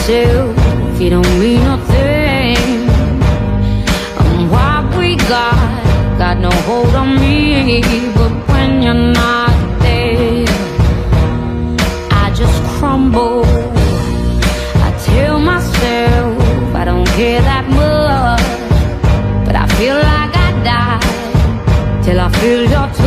myself, you don't mean nothing. And what we got no hold on me. But when you're not there, I just crumble. I tell myself I don't care that much, but I feel like I die till I feel your touch.